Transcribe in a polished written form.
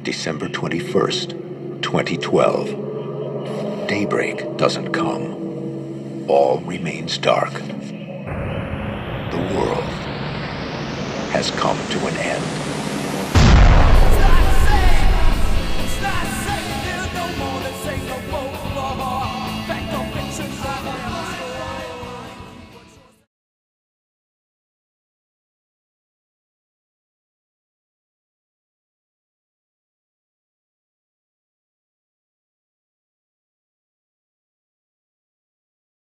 December 21st, 2012. Daybreak doesn't come. All remains dark. The world has come to an end.